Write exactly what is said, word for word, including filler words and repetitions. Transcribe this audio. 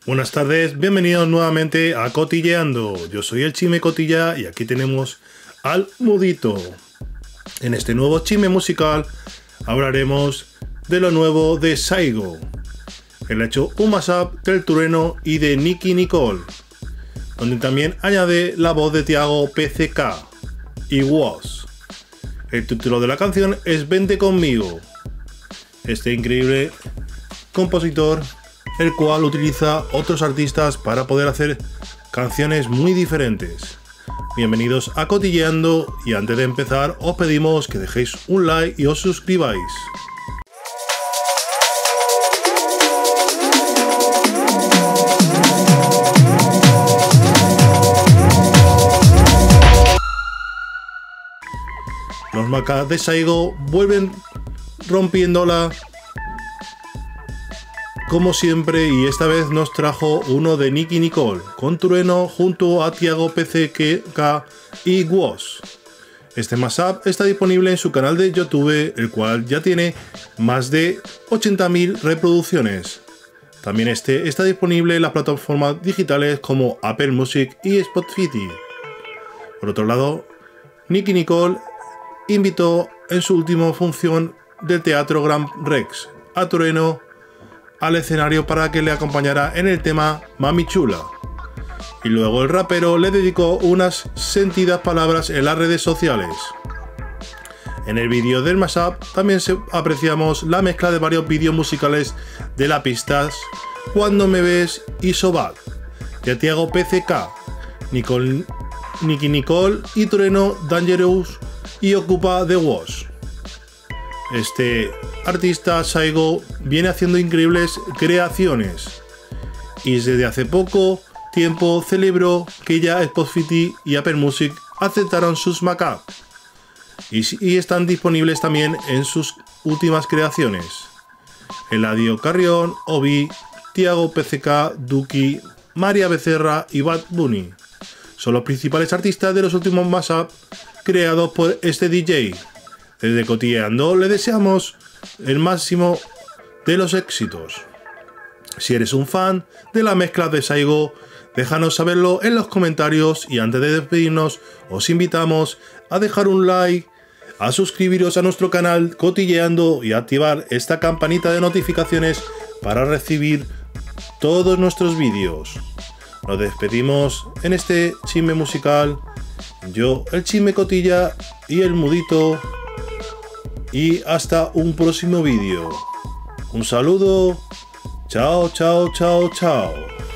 Buenas tardes, bienvenidos nuevamente a Cotilleando. Yo soy el Chime Cotilla y aquí tenemos al Mudito. En este nuevo chisme musical hablaremos de lo nuevo de Saigo. Él ha hecho un mashup del Trueno y de Nicki Nicole, donde también añade la voz de Tiago P C K y Was. El título de la canción es Vente conmigo. Este increíble compositor, el cual utiliza otros artistas para poder hacer canciones muy diferentes. Bienvenidos a Cotilleando y antes de empezar os pedimos que dejéis un like y os suscribáis. Los macas de Saigo vuelven rompiéndola como siempre, y esta vez nos trajo uno de Nicki Nicole con Trueno junto a Tiago P C K y Was. Este mashup está disponible en su canal de YouTube, el cual ya tiene más de ochenta mil reproducciones. También este está disponible en las plataformas digitales como Apple Music y Spotify. Por otro lado, Nicki Nicole invitó en su última función del Teatro Gran Rex a Trueno al escenario para que le acompañara en el tema Mami Chula, y luego el rapero le dedicó unas sentidas palabras en las redes sociales. En el vídeo del mashup también se apreciamos la mezcla de varios vídeos musicales de las pistas Cuando me ves y So Bad de Tiago P C K, Nicole, Nicki Nicole y Trueno Dangerous y Ocupa de Was. Este artista Saigo viene haciendo increíbles creaciones y desde hace poco tiempo celebró que ya Spotify y Apple Music aceptaron sus mashup y, y están disponibles también en sus últimas creaciones. Eladio Carrión, Obi, Tiago P C K, Duki, María Becerra y Bad Bunny son los principales artistas de los últimos mashup creados por este D J. Desde Cotilleando le deseamos el máximo de los éxitos. Si eres un fan de la mezcla de Saigo, déjanos saberlo en los comentarios, y antes de despedirnos os invitamos a dejar un like, a suscribiros a nuestro canal Cotilleando y a activar esta campanita de notificaciones para recibir todos nuestros vídeos. Nos despedimos en este chisme musical. Yo, el Chime Cotilla y el Mudito. Y hasta un próximo vídeo. Un saludo. Chao, chao, chao, chao.